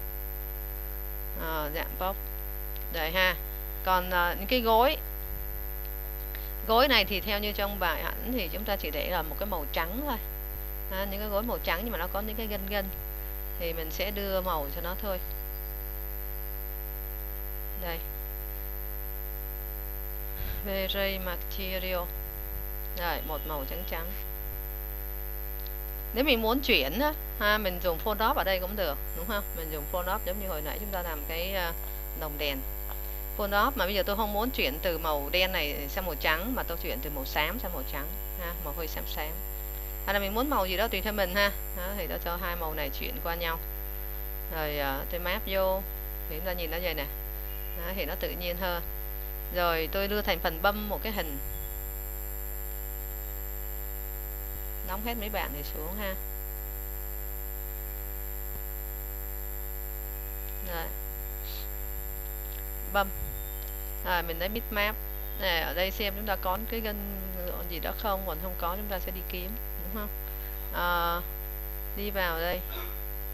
À, dạng box. Đấy ha. Còn uh, những cái gối gối này thì theo như trong bài ảnh thì chúng ta chỉ để là một cái màu trắng thôi. À, những cái gối màu trắng nhưng mà nó có những cái gân gân thì mình sẽ đưa màu cho nó thôi. Đây, Very material. Rồi, một màu trắng trắng. Nếu mình muốn chuyển á, ha, mình dùng Photoshop ở đây cũng được, đúng không? Mình dùng Photoshop giống như hồi nãy chúng ta làm cái uh, lồng đèn. Photoshop mà bây giờ tôi không muốn chuyển từ màu đen này sang màu trắng, mà tôi chuyển từ màu xám sang màu trắng, ha, màu hơi xám xám. Hay là mình muốn màu gì đó tùy theo mình ha. Đó, thì tôi cho hai màu này chuyển qua nhau. Rồi uh, tôi map vô thì chúng ta nhìn nó vậy nè. Đó, thì nó tự nhiên hơn. Rồi tôi đưa thành phần bâm một cái hình. Đóng hết mấy bạn này xuống ha. Rồi. Bâm. Rồi mình lấy bitmap. Này, ở đây xem chúng ta có cái gân gì đó không, còn không có chúng ta sẽ đi kiếm, đúng không? À, đi vào đây.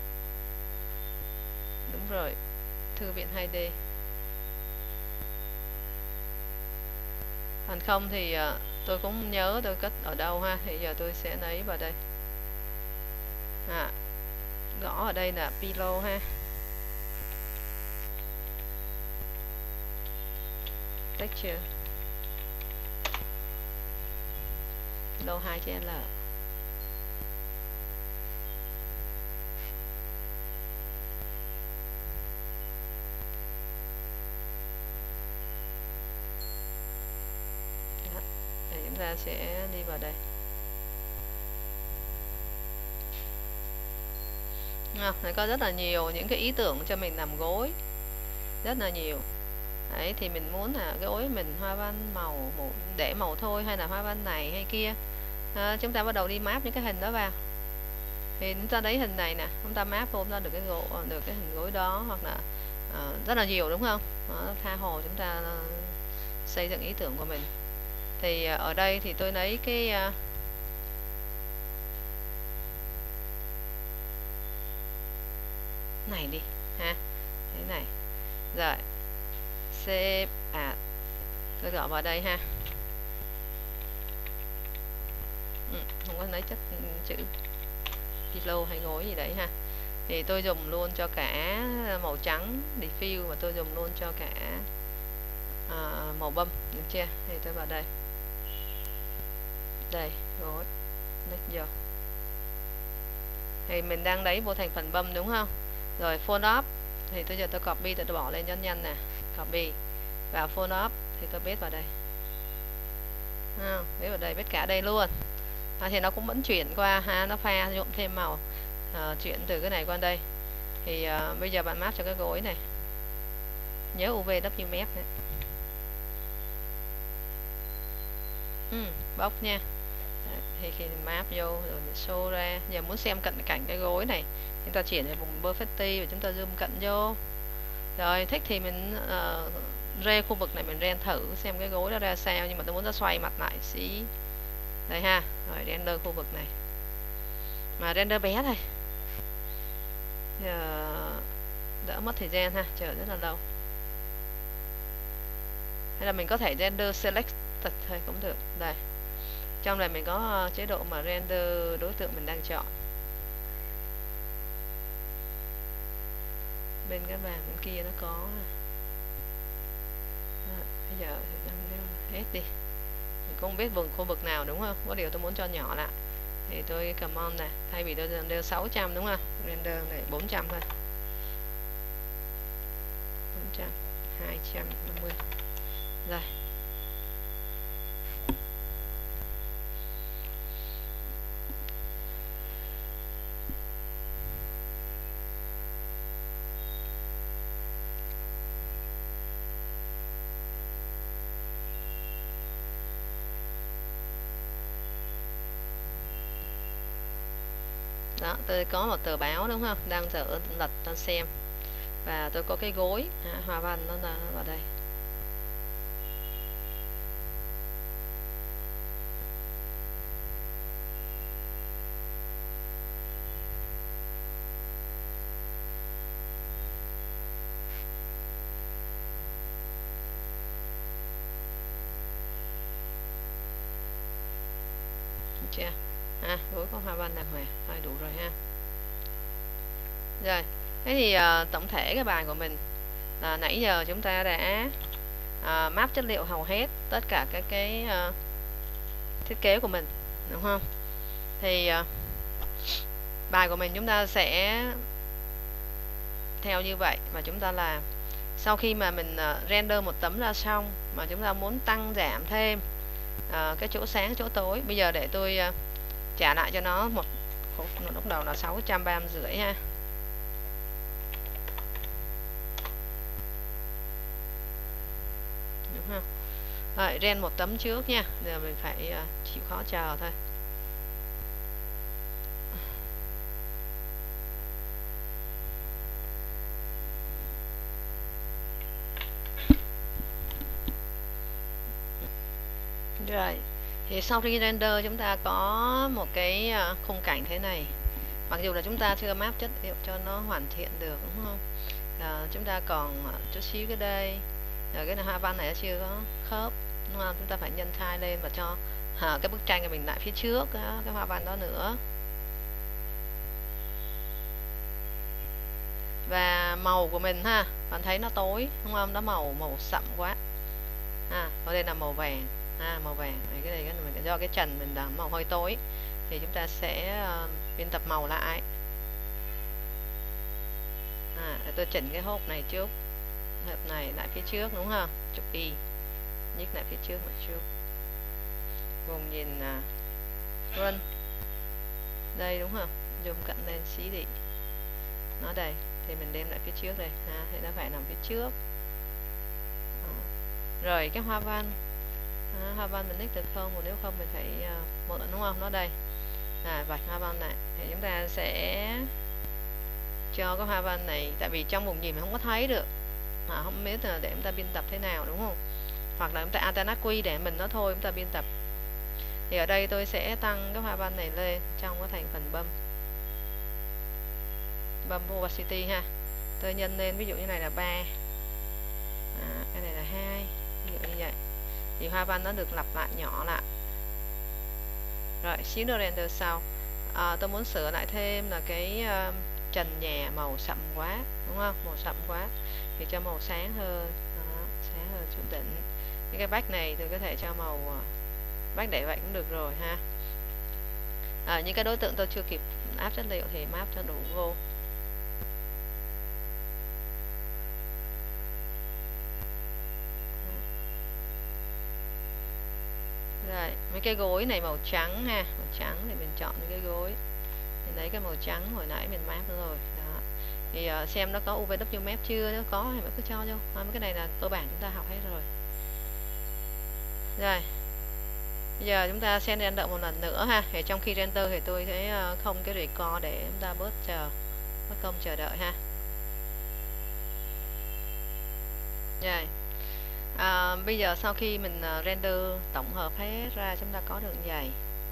Đúng rồi. Thư viện hai D. Còn không thì uh, tôi cũng không nhớ tôi cất ở đâu ha. Thì giờ tôi sẽ lấy vào đây. À, gõ ở đây là pillow ha. Texture. Pillow hai chữ L. Để chúng ta sẽ đi vào đây. À, này có rất là nhiều những cái ý tưởng cho mình làm gối, rất là nhiều. Đấy, thì mình muốn là cái gối mình hoa văn màu để màu thôi hay là hoa văn này hay kia. À, chúng ta bắt đầu đi map những cái hình đó vào. Thì chúng ta lấy hình này nè, chúng ta map vô ra được cái gỗ, được cái hình gối đó, hoặc là uh, rất là nhiều đúng không? Đó, tha hồ chúng ta uh, xây dựng ý tưởng của mình. Thì uh, ở đây thì tôi lấy cái uh, này đi ha, cái này rồi save à tôi gọi vào đây ha. Ừ, không có lấy chất chữ pillow hay gối gì đấy ha. Thì tôi dùng luôn cho cả màu trắng diffuse, và tôi dùng luôn cho cả à, màu bâm, được chưa? Thì tôi vào đây, đây gối, lấy vô. Thì mình đang lấy vô thành phần bâm đúng không? Rồi phone up thì tôi giờ tôi copy, tôi bỏ lên cho nhanh nè, copy vào phone up thì tôi paste vào đây, à, paste vào đây, paste cả đây luôn. À, thì nó cũng vẫn chuyển qua ha, nó pha nhuộm thêm màu, à, chuyển từ cái này qua đây. Thì à, bây giờ bạn map cho cái gối này, nhớ u vê vê map này. Ừ, bóc nha. Đấy, thì khi mình map vô rồi mình show ra. Giờ muốn xem cận cảnh cái gối này, chúng ta chuyển về vùng perfecti và chúng ta zoom cận vô. Rồi thích thì mình uh, re khu vực này mình ren thử xem cái gối nó ra sao, nhưng mà tôi muốn nó xoay mặt lại xí. Đây ha, rồi render khu vực này. Mà render bé thôi. Giờ đỡ mất thời gian ha, chờ rất là lâu. Hay là mình có thể render select thôi cũng được. Đây. Trong này mình có chế độ mà render đối tượng mình đang chọn. Bên cái bàn bên kia nó có. À, bây giờ thì đang hết đi. Mình không biết vùng khu vực nào đúng không? Có điều tôi muốn cho nhỏ lại. Thì tôi command nè, thay vì tôi render sáu trăm đúng không? Render này bốn trăm thôi. bốn trăm, hai trăm năm mươi. Rồi. Đó, tôi có một tờ báo đúng không? Đang dở lật ta xem. Và tôi có cái gối, à, hoa văn nó là vào đây. Được chưa? À, gối có hoa văn đàng hoàng, thôi đủ rồi ha. Rồi, thế thì uh, tổng thể cái bài của mình là nãy giờ chúng ta đã uh, map chất liệu hầu hết tất cả các cái uh, thiết kế của mình, đúng không? Thì uh, bài của mình chúng ta sẽ theo như vậy mà chúng ta làm. Sau khi mà mình uh, render một tấm ra xong mà chúng ta muốn tăng giảm thêm uh, cái chỗ sáng chỗ tối, bây giờ để tôi uh, trả lại cho nó một lúc đầu là sáu trăm ba mươi rưỡi ha. Đúng không? Rồi ren một tấm trước nha. Giờ mình phải uh, chịu khó chờ thôi. Rồi, thì sau khi render chúng ta có một cái uh, khung cảnh thế này. Mặc dù là chúng ta chưa map chất liệu cho nó hoàn thiện được, đúng không? À, chúng ta còn uh, chút xíu cái đây. Rồi cái này hoa văn này nó chưa có khớp. đúng không? Chúng ta phải nhân size lên và cho à, cái bức tranh của mình lại phía trước đó, cái hoa văn đó nữa. Và màu của mình ha, bạn thấy nó tối đúng không? Nó màu màu sậm quá. À, ở đây là màu vàng. À, màu vàng. Cái này cái mình do cái trần mình là màu hơi tối thì chúng ta sẽ uh, biên tập màu lại. À, để tôi chỉnh cái hộp này trước, hộp này lại phía trước đúng không? Chụp y, nhích lại phía trước một chút. Vùng nhìn uh, run đây đúng không? Zoom cận lên xí đi. Nó đây thì mình đem lại phía trước đây ha, thì nó phải nằm phía trước. À, rồi cái hoa văn, à, hoa văn mình thích được không? Còn nếu không mình phải uh, mượn đúng không? Nó đây. À, vạch hoa văn này thì chúng ta sẽ cho cái hoa văn này, tại vì trong vùng nhìn mình không có thấy được, à, không biết là để chúng ta biên tập thế nào đúng không? Hoặc là chúng ta alternate quy để mình nó thôi chúng ta biên tập. Thì ở đây tôi sẽ tăng cái hoa văn này lên trong cái thành phần bump bump opacity ha. Tôi nhân lên, ví dụ như này là ba, à, cái này là hai, ví dụ như vậy thì hoa văn nó được lặp lại nhỏ lại. Rồi xíu nữa render sau. À, tôi muốn sửa lại thêm là cái uh, trần nhà màu sậm quá đúng không? Màu sậm quá thì cho màu sáng hơn. Đó, sáng hơn chút đỉnh. Những cái back này tôi có thể cho màu uh, back để vậy cũng được rồi ha. À, những cái đối tượng tôi chưa kịp áp chất liệu thì map cho đủ vô. Rồi, mấy cái gối này màu trắng ha, màu trắng thì mình chọn những cái gối. Mình lấy cái màu trắng hồi nãy mình map nữa rồi. Đó. Thì uh, xem nó có u vê vê map chưa, nếu có thì mình cứ cho vô. À, mấy cái này là cơ bản chúng ta học hết rồi. Rồi. Bây giờ chúng ta sẽ render một lần nữa ha. Thì trong khi render thì tôi sẽ uh, không cái record để chúng ta bớt chờ, mất công chờ đợi ha. Rồi. À, bây giờ sau khi mình uh, render tổng hợp hết ra, chúng ta có đường dày.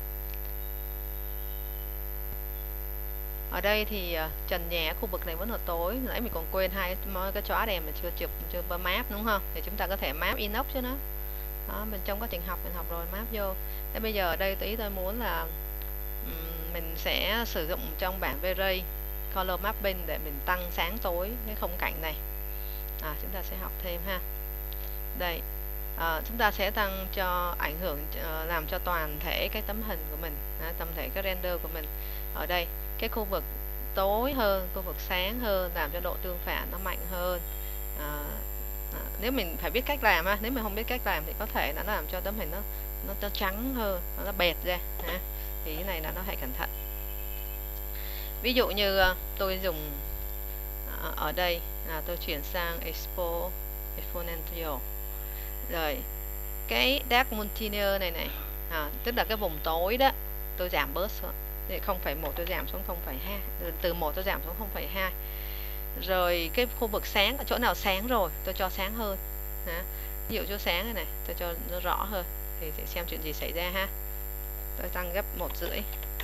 Ở đây thì uh, trần nhà khu vực này vẫn là tối. Nãy mình còn quên hai cái chóa đèn mà chưa chụp, chưa map đúng không? Thì chúng ta có thể map inox cho nó. Đó, mình trong quá trình học mình học rồi map vô. Thế bây giờ ở đây ý tôi muốn là um, mình sẽ sử dụng trong bảng V-Ray color mapping để mình tăng sáng tối cái khung cảnh này. À, chúng ta sẽ học thêm ha. Đây, à, chúng ta sẽ tăng cho ảnh hưởng uh, làm cho toàn thể cái tấm hình của mình, à, tổng thể cái render của mình. Ở đây cái khu vực tối hơn, khu vực sáng hơn, làm cho độ tương phản nó mạnh hơn. À, à, nếu mình phải biết cách làm ha, nếu mình không biết cách làm thì có thể nó làm cho tấm hình nó nó, nó trắng hơn, nó, nó bệt ra ha. Thì cái này là nó phải cẩn thận. Ví dụ như uh, tôi dùng uh, ở đây là tôi chuyển sang Expo Exponential. Rồi cái dark multilinear này này, à, tức là cái vùng tối đó tôi giảm bớt xuống, để không phẩy một tôi giảm xuống không phẩy hai, từ một tôi giảm xuống không phẩy hai. Rồi cái khu vực sáng, ở chỗ nào sáng rồi tôi cho sáng hơn. Đó. Ví dụ chỗ sáng này này tôi cho nó rõ hơn thì sẽ xem chuyện gì xảy ra ha. Tôi tăng gấp một rưỡi.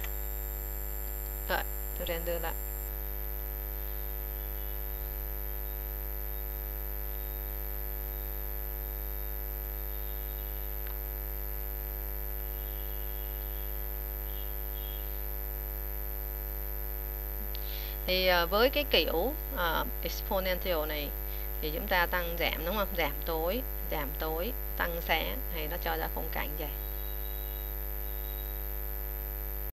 Rồi tôi render lại. Thì uh, với cái kiểu uh, exponential này thì chúng ta tăng giảm đúng không? Giảm tối, giảm tối, tăng sáng thì nó cho ra khung cảnh vậy.